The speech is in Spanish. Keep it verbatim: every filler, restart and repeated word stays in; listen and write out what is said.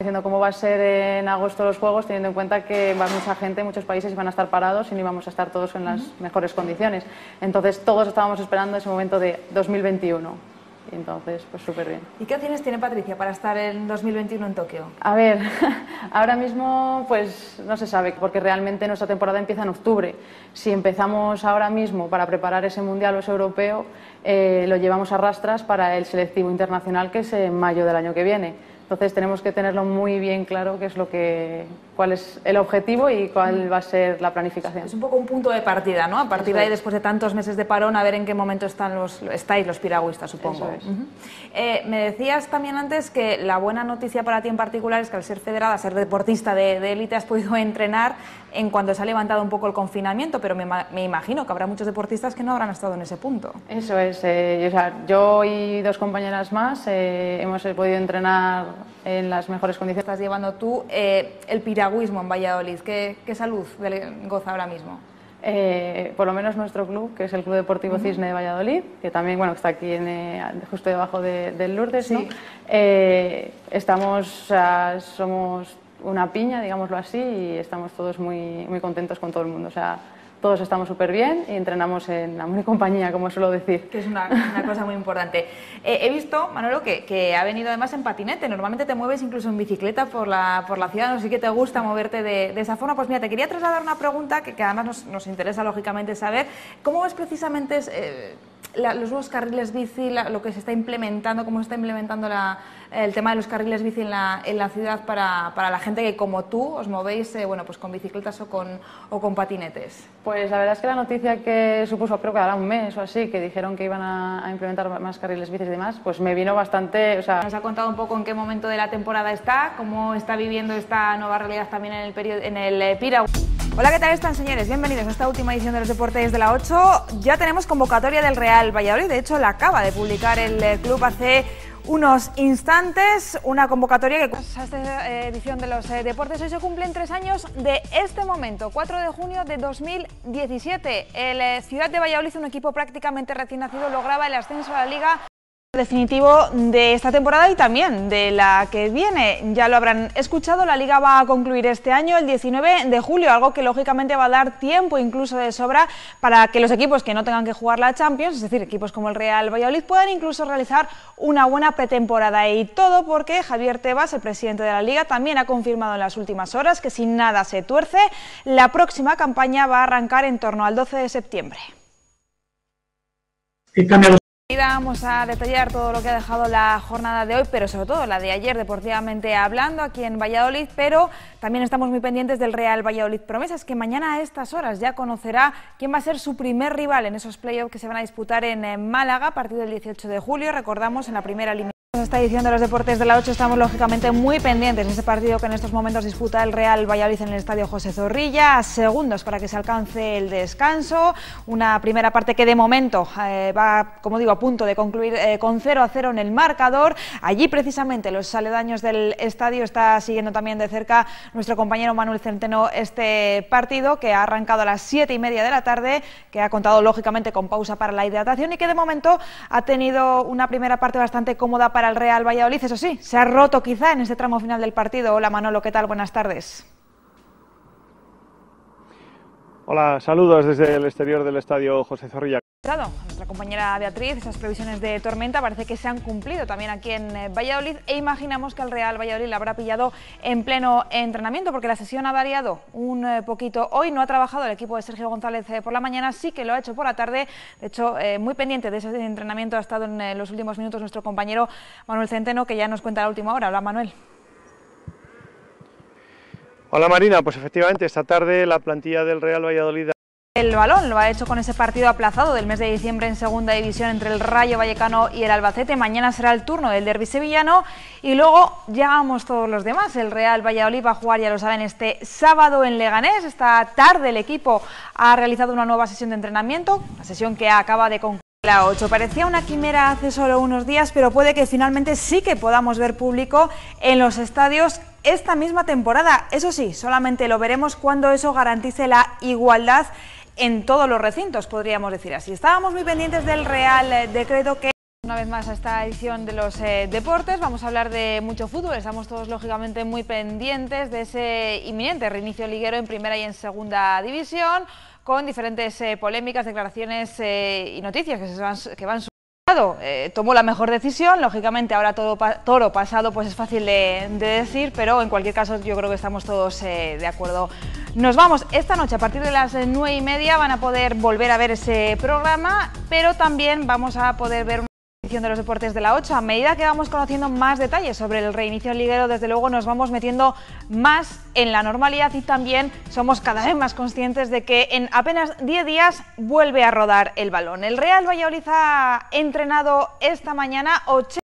Diciendo cómo va a ser en agosto los Juegos, teniendo en cuenta que va mucha gente, muchos países van a estar parados y no íbamos a estar todos en las mejores condiciones. Entonces todos estábamos esperando ese momento de dos mil veintiuno. Y entonces, pues súper bien. ¿Y qué opciones tiene Patricia para estar en dos mil veintiuno en Tokio? A ver, ahora mismo pues no se sabe, porque realmente nuestra temporada empieza en octubre. Si empezamos ahora mismo para preparar ese mundial o ese europeo, eh, lo llevamos a rastras para el selectivo internacional, que es en mayo del año que viene. Entonces tenemos que tenerlo muy bien claro qué es lo que, cuál es el objetivo y cuál va a ser la planificación. Es un poco un punto de partida, ¿no? A partir Eso de ahí, es. después de tantos meses de parón, a ver en qué momento están los, estáis los piragüistas, supongo. Eso es. Uh-huh. eh, me decías también antes que la buena noticia para ti en particular es que al ser federada, ser deportista de élite, has podido entrenar en cuando se ha levantado un poco el confinamiento, pero me, me imagino que habrá muchos deportistas que no habrán estado en ese punto. Eso es. Eh, o sea, yo y dos compañeras más eh, hemos podido entrenar en las mejores condiciones. Estás llevando tú eh, el piragüismo en Valladolid. ¿Qué, qué salud goza ahora mismo? Eh, por lo menos nuestro club, que es el Club Deportivo uh-huh. Cisne de Valladolid, que también bueno, está aquí en, eh, justo debajo de, del Lourdes, sí. ¿no? eh, estamos, o sea, somos una piña, digámoslo así, y estamos todos muy, muy contentos con todo el mundo. O sea, todos estamos súper bien y entrenamos en amor y compañía, como suelo decir. Que es una, una cosa muy importante. Eh, he visto, Manolo, que, que ha venido además en patinete. Normalmente te mueves incluso en bicicleta por la, por la ciudad. No sé si que te gusta moverte de, de esa forma. Pues mira, te quería trasladar una pregunta que, que además nos, nos interesa lógicamente saber. ¿Cómo ves precisamente eh, la, los nuevos carriles bici, la, lo que se está implementando, cómo se está implementando la, el tema de los carriles bici en la, en la ciudad para, para la gente que como tú os movéis eh, bueno, pues con bicicletas o con, o con patinetes? Pues la verdad es que la noticia que supuso, creo que hará un mes o así, que dijeron que iban a, a implementar más carriles bici y demás, pues me vino bastante... O sea... Nos ha contado un poco en qué momento de la temporada está, cómo está viviendo esta nueva realidad también en el, periodo, en el eh, Piragüismo. Hola, ¿qué tal están, señores? Bienvenidos a esta última edición de los Deportes de la ocho. Ya tenemos convocatoria del Real Valladolid, de hecho la acaba de publicar el eh, club hace unos instantes, una convocatoria que a esta edición de los eh, deportes hoy se cumplen tres años de este momento, cuatro de junio de dos mil diecisiete. El eh, Ciudad de Valladolid, un equipo prácticamente recién nacido, lograba el ascenso a la Liga definitivo de esta temporada y también de la que viene. Ya lo habrán escuchado, la Liga va a concluir este año el diecinueve de julio, algo que lógicamente va a dar tiempo incluso de sobra para que los equipos que no tengan que jugar la Champions, es decir, equipos como el Real Valladolid, puedan incluso realizar una buena pretemporada. Y todo porque Javier Tebas, el presidente de la Liga, también ha confirmado en las últimas horas que si nada se tuerce, la próxima campaña va a arrancar en torno al doce de septiembre. Y cambia los Vamos a detallar todo lo que ha dejado la jornada de hoy, pero sobre todo la de ayer, deportivamente hablando, aquí en Valladolid, pero también estamos muy pendientes del Real Valladolid Promesas, que mañana a estas horas ya conocerá quién va a ser su primer rival en esos playoffs que se van a disputar en Málaga a partir del dieciocho de julio, recordamos, en la primera eliminación. En esta edición de los Deportes de la ocho estamos lógicamente muy pendientes de ese partido que en estos momentos disputa el Real Valladolid en el Estadio José Zorrilla, a segundos para que se alcance el descanso, una primera parte que de momento eh, va, como digo, a punto de concluir eh, con cero a cero en el marcador. Allí precisamente los aledaños del estadio está siguiendo también de cerca nuestro compañero Manuel Centeno este partido, que ha arrancado a las siete y media de la tarde, que ha contado lógicamente con pausa para la hidratación y que de momento ha tenido una primera parte bastante cómoda para el Real Valladolid. Eso sí, se ha roto quizá en este tramo final del partido. Hola Manolo, ¿qué tal? Buenas tardes. Hola, saludos desde el exterior del Estadio José Zorrilla. A nuestra compañera Beatriz, esas previsiones de tormenta parece que se han cumplido también aquí en Valladolid e imaginamos que el Real Valladolid la habrá pillado en pleno entrenamiento porque la sesión ha variado un poquito. Hoy no ha trabajado el equipo de Sergio González por la mañana, sí que lo ha hecho por la tarde. De hecho, eh, muy pendiente de ese entrenamiento ha estado en eh, los últimos minutos nuestro compañero Manuel Centeno, que ya nos cuenta la última hora. Hola Manuel. Hola Marina, pues efectivamente esta tarde la plantilla del Real Valladolid el balón lo ha hecho con ese partido aplazado del mes de diciembre en segunda división entre el Rayo Vallecano y el Albacete. Mañana será el turno del derbi sevillano y luego llegamos todos los demás. El Real Valladolid va a jugar, ya lo saben, este sábado en Leganés. Esta tarde el equipo ha realizado una nueva sesión de entrenamiento, la sesión que acaba de concluir. La ocho parecía una quimera hace solo unos días, pero puede que finalmente sí que podamos ver público en los estadios esta misma temporada. Eso sí, solamente lo veremos cuando eso garantice la igualdad en todos los recintos, podríamos decir así. Estábamos muy pendientes del Real Decreto que Una vez más a esta edición de los eh, deportes, vamos a hablar de mucho fútbol. Estamos todos lógicamente muy pendientes de ese inminente reinicio liguero en primera y en segunda división, con diferentes eh, polémicas, declaraciones eh, y noticias que, se van, que van sucediendo. Eh, tomó la mejor decisión, lógicamente ahora todo pa toro pasado pues es fácil de, de decir, pero en cualquier caso yo creo que estamos todos eh, de acuerdo. Nos vamos esta noche a partir de las nueve y media, van a poder volver a ver ese programa, pero también vamos a poder ver una de los deportes de la ocho. A medida que vamos conociendo más detalles sobre el reinicio liguero, desde luego nos vamos metiendo más en la normalidad y también somos cada vez más conscientes de que en apenas diez días vuelve a rodar el balón. El Real Valladolid ha entrenado esta mañana ochenta